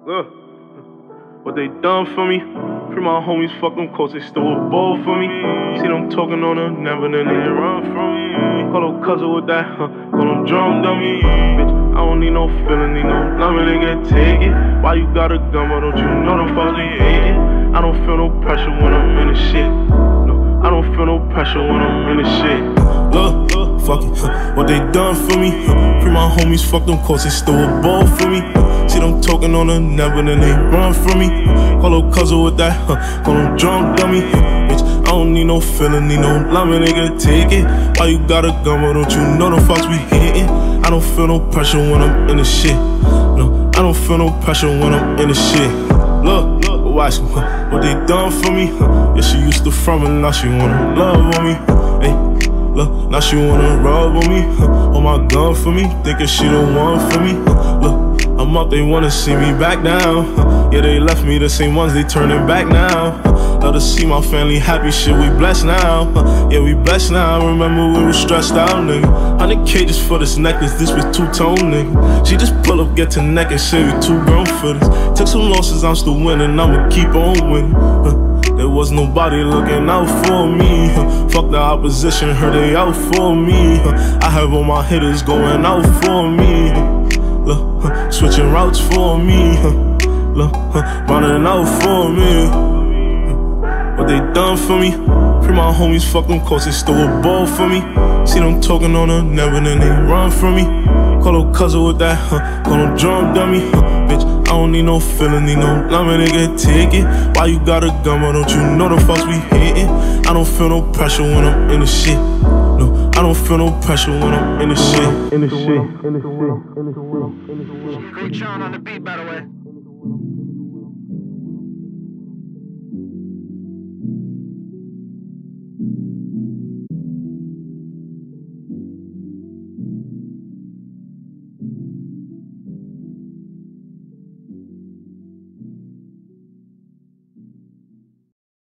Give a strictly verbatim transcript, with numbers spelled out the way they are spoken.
Look, what they done for me. Free my homies, fuck them quotes, they stole a ball for me. See them talking on her, never then they run from me. Call them cousin with that, huh? Call them drum dummy. Bitch, I don't need no feeling, need no loving, they get taken. Why you got a gun, why don't you know them fucks be hating? I don't feel no pressure when I'm in the shit. No, I don't feel no pressure when I'm in the shit. Look, fuck it, huh? What they done for me, huh? Free my homies, fuck them quotes, they stole a ball for me. See them talking on her, never then they run from me. Call her cousin with that, huh? Call them drunk dummy. Bitch, I don't need no feeling, need no loving, they can take it. Why you got a gun, why don't you know the fucks we hating? I don't feel no pressure when I'm in the shit. No, I don't feel no pressure when I'm in the shit. Look, look, watch me, huh? What they done for me, huh? Yeah, she used to front and now she wanna love on me. Hey, look, now she wanna rub on me, huh? On my gun for me, thinking she the one for me, huh? Look, I'm up, they wanna see me back down. Yeah, they left me the same ones, they turning back now. Love to see my family happy, shit, we blessed now. Yeah, we blessed now, remember we was stressed out, nigga. Hundred cages for this necklace, this was two-tone, nigga. She just pull up, get to neck and say we too grown for this. Took some losses, I'm still winning, I'ma keep on winning. Huh. There was nobody looking out for me. Huh. Fuck the opposition, heard they out for me. Huh. I have all my hitters going out for me. Huh. Look, huh, switching routes for me, huh. Look, huh, running out for me, huh. What they done for me. Free my homies, fuck them quotes, they stole a ball for me. See them talking on her, never then they run from me. Call her cousin with that, huh? Call them drum dummy, huh? Bitch, I don't need no feeling, need no loving, they can take it. Why you got a gun, why don't you know the fucks we hating? I don't feel no pressure when I'm in the shit. No, I don't feel no pressure when I'm in the shit. In the shit. In the shit. In the shit. Great Sean on the beat, by the way.